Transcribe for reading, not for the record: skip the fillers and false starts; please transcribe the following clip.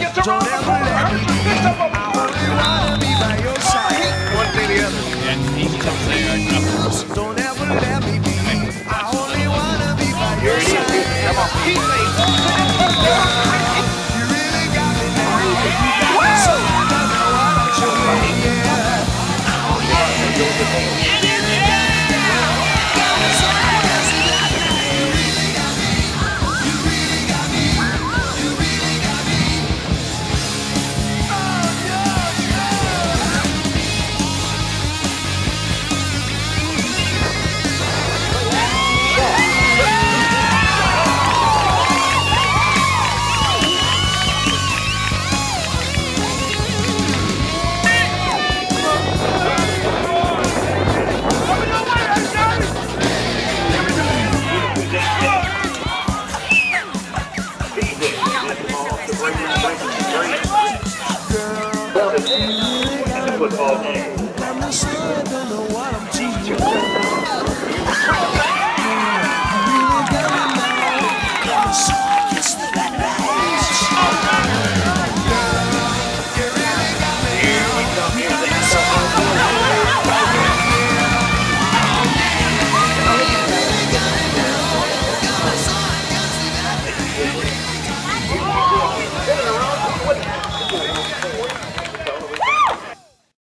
It's around the corner. It's up. I only wanna be by your side. One thing the other. And he's up there. Don't ever let me be. I only wanna be by your side. Come on. Keep saying. You really got me now. So I don't know what I'm doing. Yeah. Oh yeah. Football game.